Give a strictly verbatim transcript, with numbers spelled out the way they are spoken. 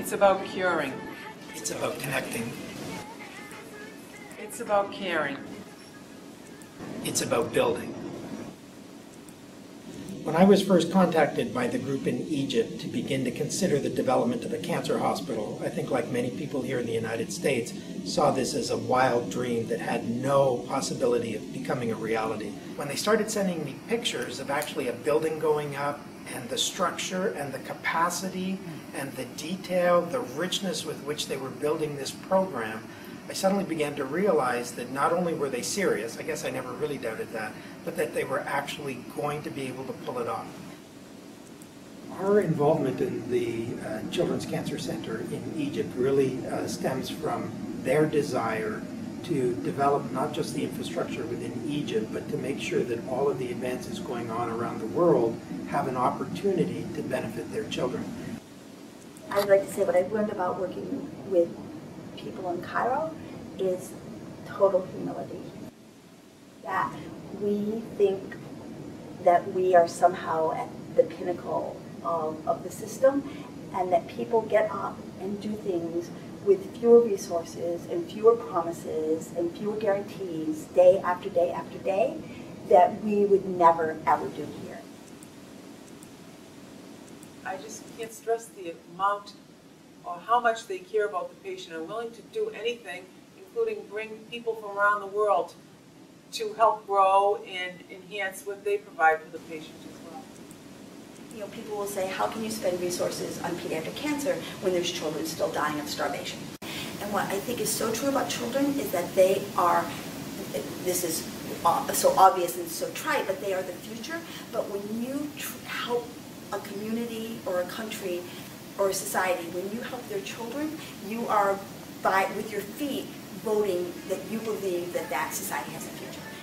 It's about curing. It's about connecting. It's about caring. It's about building. When I was first contacted by the group in Egypt to begin to consider the development of a cancer hospital, I think like many people here in the United States, saw this as a wild dream that had no possibility of becoming a reality. When they started sending me pictures of actually a building going up and the structure and the capacity and the detail, the richness with which they were building this program, I suddenly began to realize that not only were they serious, I guess I never really doubted that, but that they were actually going to be able to pull it off. Our involvement in the uh, Children's Cancer Center in Egypt really uh, stems from their desire to develop not just the infrastructure within Egypt, but to make sure that all of the advances going on around the world have an opportunity to benefit their children. I'd like to say what I've learned about working with people in Cairo is total humility. That we think that we are somehow at the pinnacle of, of the system, and that people get up and do things with fewer resources and fewer promises and fewer guarantees day after day after day that we would never ever do here. I just can't stress the amount or how much they care about the patient and willing to do anything, including bring people from around the world to help grow and enhance what they provide for the patient as well. You know, people will say, how can you spend resources on pediatric cancer when there's children still dying of starvation? And what I think is so true about children is that they are, this is so obvious and so trite, but they are the future. But when you tr help a community or a country or a society, when you help their children, you are, by with your feet, voting that you believe that that society has a future.